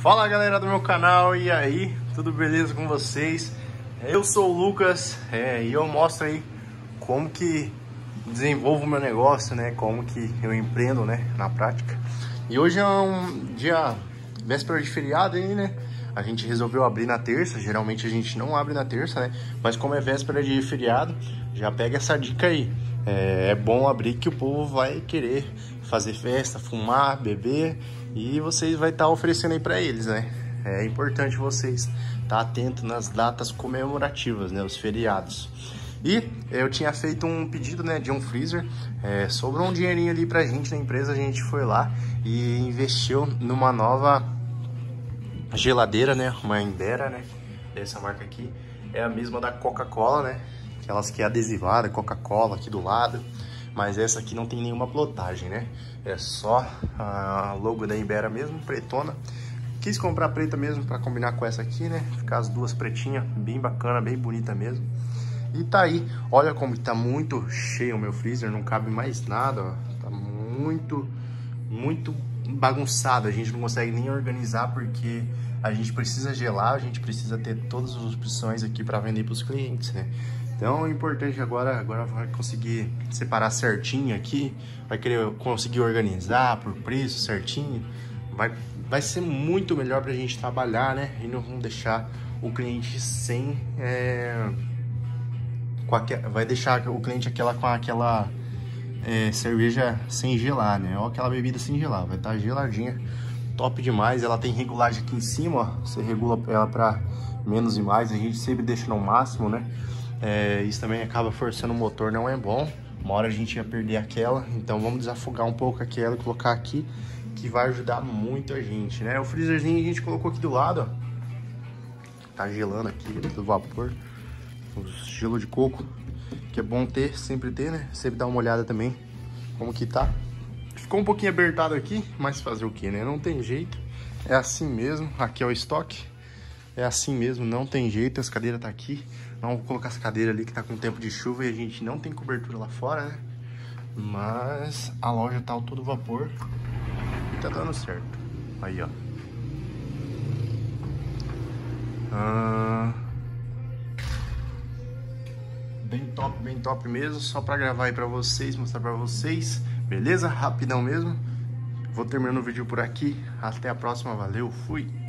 Fala galera do meu canal, e aí, tudo beleza com vocês? Eu sou o Lucas e eu mostro aí como que desenvolvo o meu negócio, né? Como que eu empreendo, né? Na prática. E hoje é um dia véspera de feriado aí, né? A gente resolveu abrir na terça, geralmente a gente não abre na terça, né? Mas como é véspera de feriado, já pega essa dica aí. É bom abrir que o povo vai querer fazer festa, fumar, beber e vocês vai estar oferecendo aí para eles, né? É importante vocês estar atentos nas datas comemorativas, né? Os feriados. E eu tinha feito um pedido, né, de um freezer, sobrou um dinheirinho ali pra gente na empresa, a gente foi lá e investiu numa nova geladeira, né, uma Embera, né, dessa marca aqui, é a mesma da Coca-Cola, né, aquelas que é adesivada, Coca-Cola aqui do lado, mas essa aqui não tem nenhuma plotagem, né, é só a logo da Embera mesmo, pretona. Quis comprar preta mesmo pra combinar com essa aqui, né, ficar as duas pretinhas, bem bacana, bem bonita mesmo. E tá aí, olha como tá muito cheio o meu freezer, não cabe mais nada, ó. Tá muito bagunçado, a gente não consegue nem organizar porque a gente precisa gelar, a gente precisa ter todas as opções aqui para vender para os clientes, né? Então o importante agora vai conseguir separar certinho aqui, vai querer conseguir organizar por preço certinho, vai ser muito melhor pra gente trabalhar, né? E não vamos deixar o cliente sem... vai deixar o cliente com aquela cerveja sem gelar, né? Ou aquela bebida sem gelar, vai estar geladinha, top demais. Ela tem regulagem aqui em cima, ó. Você regula ela para menos e mais, a gente sempre deixa no máximo, né? Isso também acaba forçando o motor, não é bom. Uma hora a gente ia perder aquela, então vamos desafogar um pouco aquela e colocar aqui, que vai ajudar muito a gente, né? O freezerzinho a gente colocou aqui do lado, ó. Tá gelando aqui do vapor. O gelo de coco, que é bom ter, sempre ter, né? Sempre dar uma olhada também como que tá. Ficou um pouquinho apertado aqui, mas fazer o que, né? Não tem jeito, é assim mesmo. Aqui é o estoque, é assim mesmo, não tem jeito. As cadeiras tá aqui, não vou colocar as cadeiras ali que tá com tempo de chuva e a gente não tem cobertura lá fora, né? Mas a loja tá todo vapor e tá dando certo. Aí, ó. Bem top mesmo, só pra gravar aí pra vocês, mostrar pra vocês, beleza? Rapidão mesmo. Vou terminando o vídeo por aqui, até a próxima, valeu, fui!